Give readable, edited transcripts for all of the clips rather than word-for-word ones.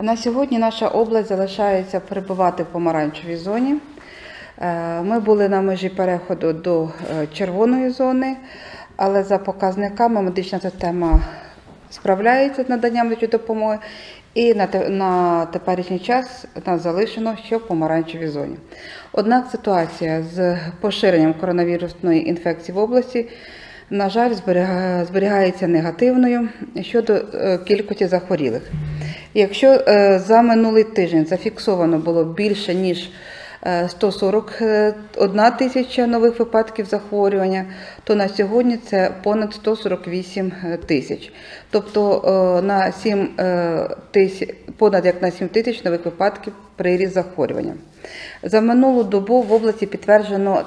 На сьогодні наша область залишається перебувати в помаранчевій зоні. Ми були на межі переходу до червоної зони, але за показниками медична система справляється з наданням медичної допомоги, і на теперішній час нас залишено ще в помаранчевій зоні. Однак ситуація з поширенням коронавірусної інфекції в області, на жаль, зберігається негативною щодо кількості захворілих. Якщо за минулий тиждень зафіксовано було більше, ніж 141 тисяча нових випадків захворювання, то на сьогодні це понад 148 тисяч. Тобто понад як на 7 тисяч нових випадків приріст захворювання. За минулу добу в області підтверджено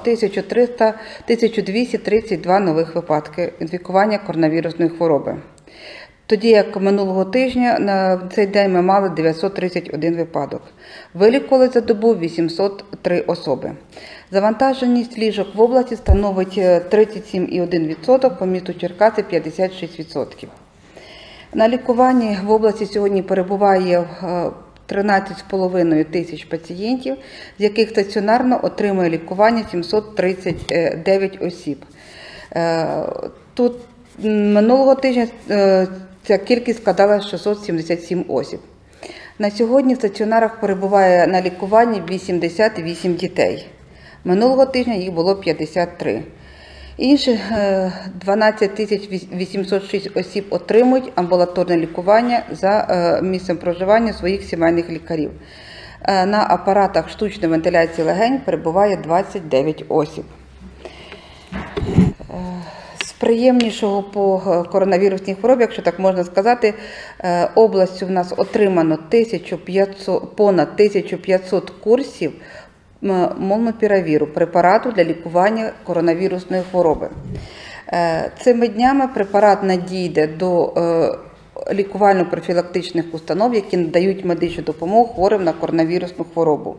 1232 нових випадки інфікування коронавірусною хворобою. Тоді як минулого тижня на цей день ми мали 931 випадок. Вилікували за добу 803 особи. Завантаженість ліжок в області становить 37,1%, по місту Черкаси 56%. На лікуванні в області сьогодні перебуває 13,5 тисяч пацієнтів, з яких стаціонарно отримує лікування 739 осіб. Тут минулого тижня ця кількість складала 677 осіб. На сьогодні в стаціонарах перебуває на лікуванні 88 дітей. Минулого тижня їх було 53. Інші 12 806 осіб отримують амбулаторне лікування за місцем проживання своїх сімейних лікарів. На апаратах штучної вентиляції легень перебуває 29 осіб. З приємнішого по коронавірусній хворобі, якщо так можна сказати, областю в нас отримано понад 1500 курсів молнупіравіру, препарату для лікування коронавірусної хвороби. Цими днями препарат надійде до лікувально-профілактичних установ, які надають медичну допомогу хворим на коронавірусну хворобу.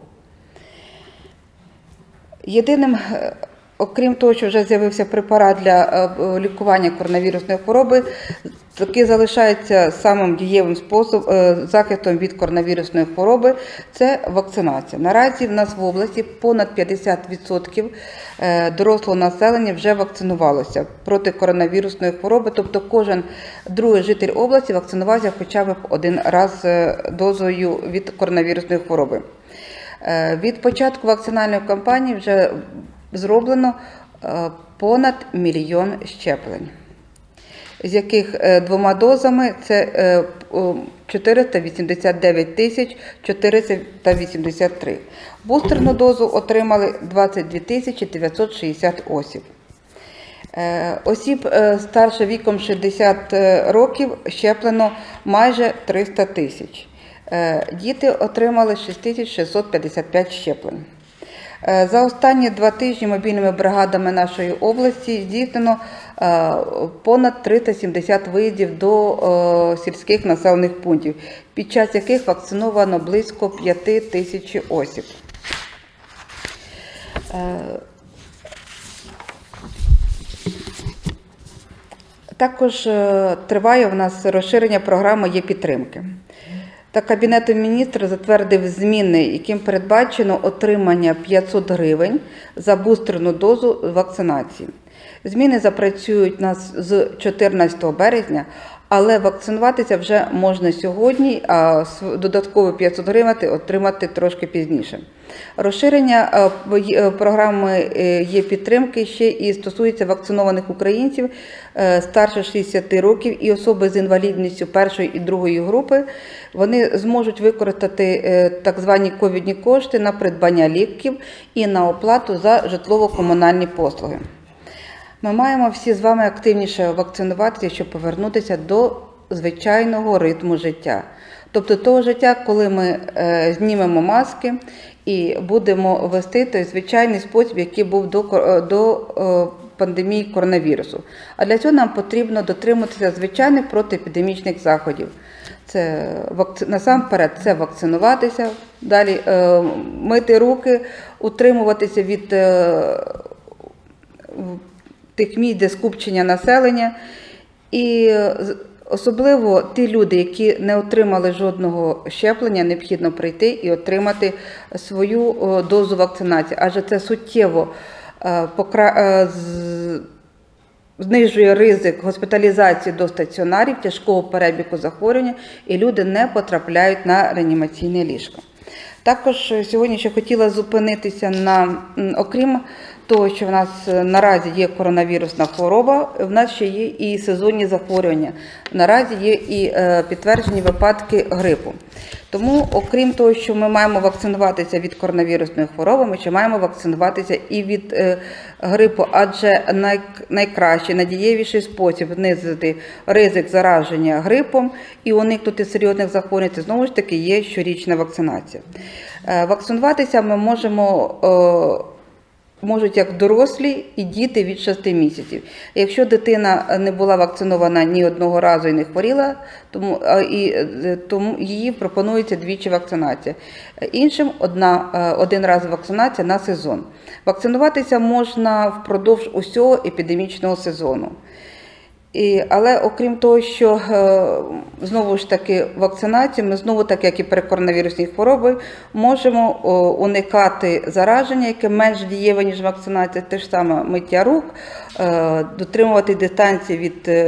Єдиним, окрім того, що вже з'явився препарат для лікування коронавірусної хвороби, який залишається самим дієвим захистом від коронавірусної хвороби, це вакцинація. Наразі в нас в області понад 50% дорослого населення вже вакцинувалося проти коронавірусної хвороби, тобто кожен другий житель області вакцинувався хоча б один раз дозою від коронавірусної хвороби. Від початку вакцинальної кампанії вже зроблено понад 1 мільйон щеплень, з яких 2 дозами це 489 483. Бустерну дозу отримали 22 960 осіб. Осіб старше віком 60 років щеплено майже 300 тисяч. Діти отримали 6655 щеплень. За останні 2 тижні мобільними бригадами нашої області здійснено понад 370 виїздів до сільських населених пунктів, під час яких вакциновано близько 5 тисяч осіб. Також триває у нас розширення програми «Є-підтримки». Та Кабінетом міністрів затвердив зміни, яким передбачено отримання 500 гривень за бустерну дозу вакцинації. Зміни запрацюють у нас з 14 березня, але вакцинуватися вже можна сьогодні, а додаткові 500 гривень отримати трошки пізніше. Розширення програми «Є-підтримки» ще і стосується вакцинованих українців старше 60 років і особи з інвалідністю 1-ї і 2-ї групи. Вони зможуть використати так звані ковідні кошти на придбання ліків і на оплату за житлово-комунальні послуги. Ми маємо всі з вами активніше вакцинуватися, щоб повернутися до звичайного ритму життя. Тобто того життя, коли ми знімемо маски і будемо вести той звичайний спосіб, який був до пандемії коронавірусу. А для цього нам потрібно дотримуватися звичайних протиепідемічних заходів. Це насамперед це вакцинуватися, далі мити руки, утримуватися від тих місць, де скупчення населення, і Особливо ті люди, які не отримали жодного щеплення, необхідно прийти і отримати свою дозу вакцинації, адже це суттєво знижує ризик госпіталізації до стаціонарів, тяжкого перебігу захворювання, і люди не потрапляють на реанімаційне ліжко. Також сьогодні ще хотіла зупинитися на, окрім того, що в нас наразі є коронавірусна хвороба, в нас ще є і сезонні захворювання. Наразі є і підтверджені випадки грипу. Тому, окрім того, що ми маємо вакцинуватися від коронавірусної хвороби, ми ще маємо вакцинуватися і від грипу, адже найкращий, найдієвіший спосіб знизити ризик зараження грипом і уникнути серйозних захворювань, це знову ж таки є щорічна вакцинація. Вакцинуватися ми можуть як дорослі і діти від 6 місяців. Якщо дитина не була вакцинована ні одного разу і не хворіла, тому їй пропонується двічі вакцинація. Іншим один раз вакцинація на сезон. Вакцинуватися можна впродовж усього епідемічного сезону. Але окрім того, що знову ж таки вакцинацію, ми знову, так як і при коронавірусній хворобі, можемо уникати зараження, яке менш дієве, ніж вакцинація, те ж саме миття рук, дотримувати дистанції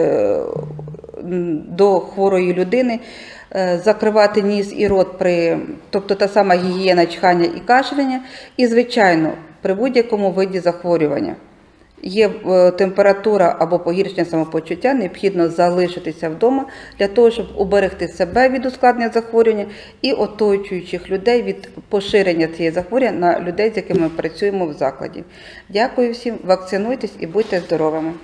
до хворої людини, закривати ніс і рот, тобто та сама гігієна чхання і кашляння, і, звичайно, при будь-якому виді захворювання. Є температура або погіршення самопочуття, необхідно залишитися вдома для того, щоб уберегти себе від ускладнення захворювання і оточуючих людей від поширення цієї захворювання на людей, з якими ми працюємо в закладі. Дякую всім, вакцинуйтесь і будьте здоровими.